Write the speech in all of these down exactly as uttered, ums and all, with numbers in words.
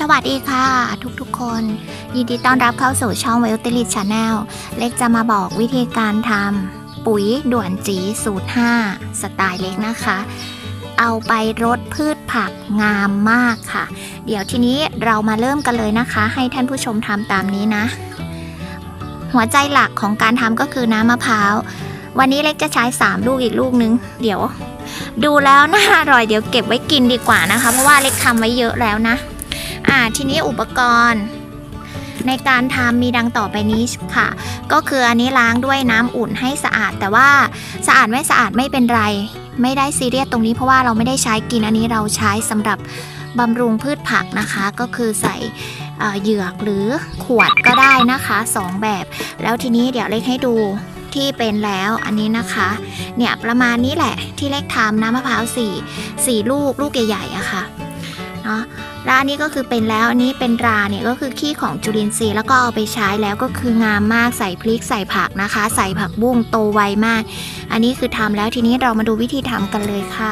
วัสดีค่ะทุกๆคนยินดีต้อนรับเข้าสู่ช่อง Wealthy Channel เล็กจะมาบอกวิธีการทำปุ๋ยด่วนจีสูตรห้าสไตล์เล็กนะคะเอาไปรดพืชผักงามมากค่ะเดี๋ยวทีนี้เรามาเริ่มกันเลยนะคะให้ท่านผู้ชมทำตามนี้นะหัวใจหลักของการทำก็คือน้ำมะพร้าววันนี้เล็กจะใช้สามลูกอีกลูกนึงเดี๋ยวดูแล้วน่าอร่อยเดี๋ยวเก็บไว้กินดีกว่านะคะเพราะว่าเล็กทำไว้เยอะแล้วนะอ่าทีนี้อุปกรณ์ในการทำมีดังต่อไปนี้ค่ะก็คืออันนี้ล้างด้วยน้ำอุ่นให้สะอาดแต่ว่าสะอาดไม่สะอาดไม่เป็นไรไม่ได้ซีเรียสตรงนี้เพราะว่าเราไม่ได้ใช้กินอันนี้เราใช้สำหรับบำรุงพืชผักนะคะก็คือใส่เหยือกหรือขวดก็ได้นะคะสองแบบแล้วทีนี้เดี๋ยวเล็กให้ดูที่เป็นแล้วอันนี้นะคะเนี่ยประมาณนี้แหละที่เล็กทำน้ำมะพร้าวสี่สี่ลูกลูกใหญ่ๆอะค่ะเนาะร้านนี้ก็คือเป็นแล้วอันนี้เป็นราเนี่ยก็คือขี้ของจุลินทรีย์แล้วก็เอาไปใช้แล้วก็คืองามมากใส่พริกใส่ผักนะคะใส่ผักบุ้งโตไวมากอันนี้คือทำแล้วทีนี้เรามาดูวิธีทำกันเลยค่ะ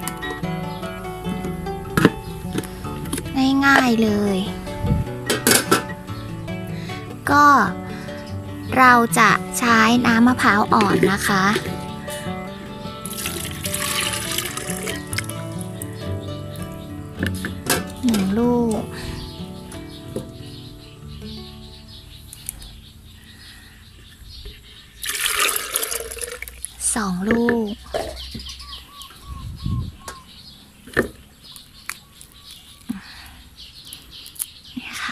ง่ายๆเลยก็เราจะใช้น้ำมะพร้าวอ่อนนะคะหนึ่งลูกสองลูกนี่ค่ะ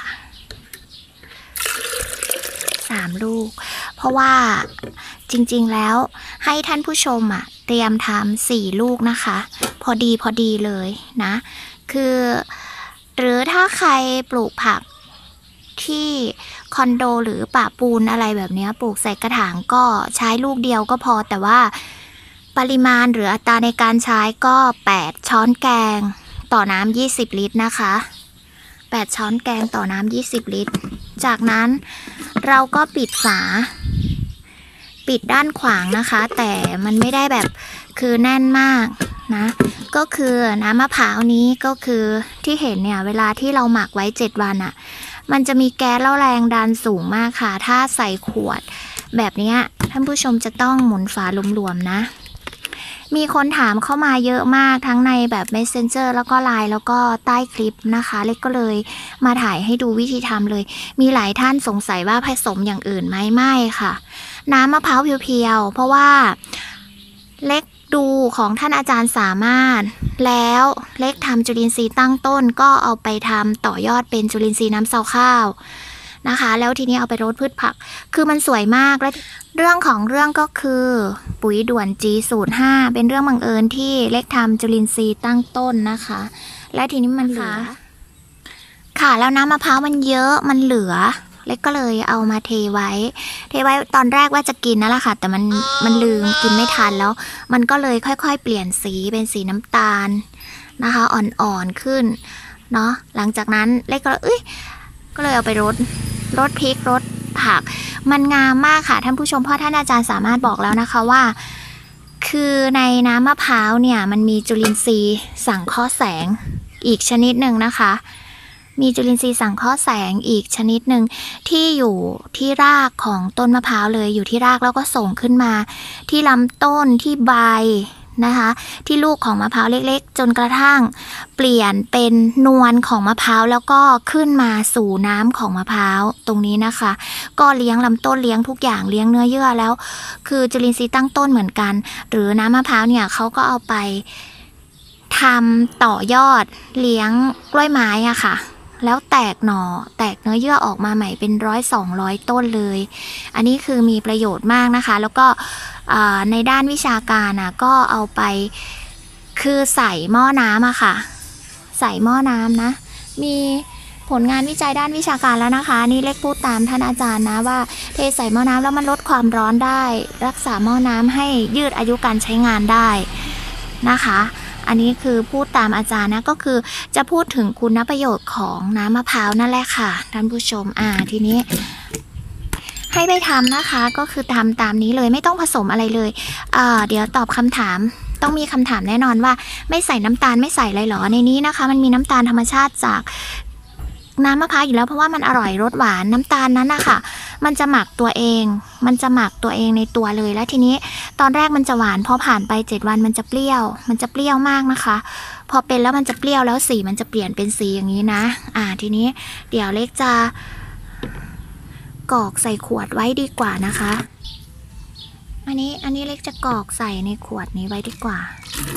สามลูกเพราะว่าจริงๆแล้วให้ท่านผู้ชมอ่ะเตรียมทำสี่ลูกนะคะพอดีพอดีเลยนะคือหรือถ้าใครปลูกผักที่คอนโดหรือป่าปูนอะไรแบบนี้ปลูกใส่กระถางก็ใช้ลูกเดียวก็พอแต่ว่าปริมาณหรืออัตราในการใช้ก็แปดช้อนแกงต่อน้ำยี่สิบลิตรนะคะแปดช้อนแกงต่อน้ำยี่สิบลิตรจากนั้นเราก็ปิดฝาปิดด้านขวางนะคะแต่มันไม่ได้แบบคือแน่นมากนะก็คือน้ำมะพร้าวนี้ก็คือที่เห็นเนี่ยเวลาที่เราหมักไว้เจ็ดวันอะ่ะมันจะมีแก๊สแล้วแรงดันสูงมากค่ะถ้าใส่ขวดแบบนี้ท่านผู้ชมจะต้องหมุนฝาหลวมๆนะมีคนถามเข้ามาเยอะมากทั้งในแบบ Messenger แล้วก็ ไลน์ แล้วก็ใต้คลิปนะคะเล็กก็เลยมาถ่ายให้ดูวิธีทำเลยมีหลายท่านสงสัยว่าผสมอย่างอื่นไหมไม่ค่ะน้ำมะพร้าวเพียวๆเพราะว่าเล็กดูของท่านอาจารย์สามารถแล้วเล็กทำจุลินทรีย์ตั้งต้นก็เอาไปทำต่อยอดเป็นจุลินทรีย์น้ำเซาข้าวนะคะแล้วทีนี้เอาไปรดพืชผักคือมันสวยมากและเรื่องของเรื่องก็คือปุ๋ยด่วนจีสูตรห้าเป็นเรื่องบังเอิญที่เล็กทำจุลินทรีย์ตั้งต้นนะคะและทีนี้มันเหลือค่ะแล้วน้ำมะพร้าวมันเยอะมันเหลือเล็กก็เลยเอามาเทไว้เทไว้ตอนแรกว่าจะกินนั่นแหละค่ะแต่มันมันลืมกินไม่ทันแล้วมันก็เลยค่อยๆเปลี่ยนสีเป็นสีน้ำตาลนะคะอ่อนๆขึ้นเนาะหลังจากนั้นเล็กก็เอ้ยก็เลยเอาไปรดรดพริกรดผักมันงามมากค่ะท่านผู้ชมเพราะท่านอาจารย์สามารถบอกแล้วนะคะว่าคือในน้ำมะพร้าวเนี่ยมันมีจุลินทรีย์สังเคราะห์แสงอีกชนิดหนึ่งนะคะมีจุลินทรีย์สังเคราะห์แสงอีกชนิดหนึ่งที่อยู่ที่รากของต้นมะพร้าวเลยอยู่ที่รากแล้วก็ส่งขึ้นมาที่ลำต้นที่ใบนะคะที่ลูกของมะพร้าวเล็กๆจนกระทั่งเปลี่ยนเป็นนวลของมะพร้าวแล้วก็ขึ้นมาสู่น้ำของมะพร้าวตรงนี้นะคะก็เลี้ยงลำต้นเลี้ยงทุกอย่างเลี้ยงเนื้อเยื่อแล้วคือจุลินทรีย์ตั้งต้นเหมือนกันหรือน้ำมะพร้าวเนี่ยเขาก็เอาไปทำต่อยอดเลี้ยงกล้วยไม้อะค่ะแล้วแตกหน่อแตกเนื้อเยื่อออกมาใหม่เป็นร้อยสองร้อยต้นเลยอันนี้คือมีประโยชน์มากนะคะแล้วก็ในด้านวิชาการนะก็เอาไปคือใส่หม้อน้ำอะค่ะใส่หม้อน้ำนะมีผลงานวิจัยด้านวิชาการแล้วนะคะนี่เล็กพูดตามท่านอาจารย์นะว่าเทใส่หม้อน้ำแล้วมันลดความร้อนได้รักษาหม้อน้ำให้ยืดอายุการใช้งานได้นะคะอันนี้คือพูดตามอาจารย์นะก็คือจะพูดถึงคุณประโยชน์ของน้ำมะพร้าวนั่นแหละค่ะท่านผู้ชมอ่าทีนี้ให้ไปทำนะคะก็คือทำตามนี้เลยไม่ต้องผสมอะไรเลยอ่าเดี๋ยวตอบคำถาม ต้องมีคำถามแน่นอนว่าไม่ใส่น้ำตาลไม่ใส่อะไรหรอในนี้นะคะมันมีน้ำตาลธรรมชาติจากน้ำมะพร้าวอยู่แล้วเพราะว่ามันอร่อยรสหวานน้ำตาลนั้นนะคะมันจะหมักตัวเองมันจะหมักตัวเองในตัวเลยแล้วทีนี้ตอนแรกมันจะหวานพอผ่านไปเจ็ดวันมันจะเปรี้ยวมันจะเปรี้ยวมากนะคะพอเป็นแล้วมันจะเปรี้ยวแล้วสีมันจะเปลี่ยนเป็นสีอย่างนี้นะอ่าทีนี้เดี๋ยวเล็กจะกรอกใส่ขวดไว้ดีกว่านะคะอันนี้อันนี้เล็กจะกรอกใส่ในขวดนี้ไว้ดีกว่า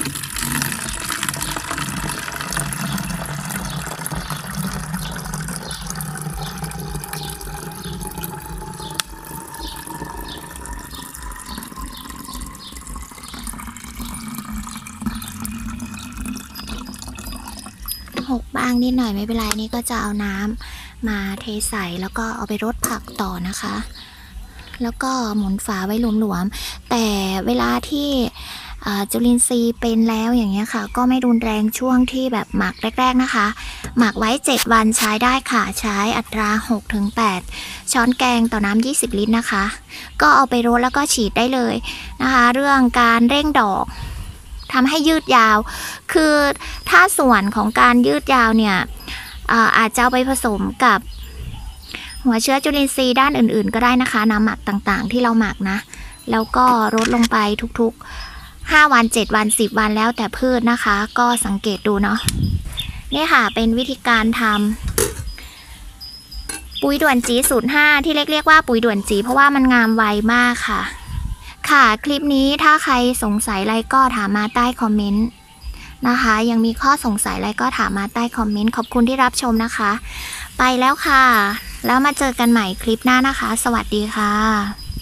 หกบ้างนิดหน่อยไม่เป็นไรนี่ก็จะเอาน้ำมาเทใส่แล้วก็เอาไปรดผักต่อนะคะแล้วก็หมุนฝาไว้หลวมๆแต่เวลาที่จุลินทรีย์เป็นแล้วอย่างเงี้ยค่ะก็ไม่รุนแรงช่วงที่แบบหมักแรกๆนะคะหมักไว้เจ็ดวันใช้ได้ค่ะใช้อัตรา หกถึงแปด ช้อนแกงต่อน้ำยี่สิบลิตรนะคะก็เอาไปรดแล้วก็ฉีดได้เลยนะคะเรื่องการเร่งดอกทำให้ยืดยาวคือถ้าส่วนของการยืดยาวเนี่ย อา, อาจจะเอาไปผสมกับหัวเชื้อจุลินทรีย์ด้านอื่นๆก็ได้นะคะน้ำหมักต่างๆที่เราหมักนะแล้วก็ลดลงไปทุกๆห้าวันเจ็ดวันสิบวันแล้วแต่พืชนะคะก็สังเกตดูเนาะนี่ค่ะเป็นวิธีการทำปุ๋ยด่วนจีสูตรห้าที่เรียกเรียกว่าปุ๋ยด่วนจีเพราะว่ามันงามไวมากค่ะค่ะคลิปนี้ถ้าใครสงสัยอะไรก็ถามมาใต้คอมเมนต์นะคะยังมีข้อสงสัยอะไรก็ถามมาใต้คอมเมนต์ขอบคุณที่รับชมนะคะไปแล้วค่ะแล้วมาเจอกันใหม่คลิปหน้านะคะสวัสดีค่ะ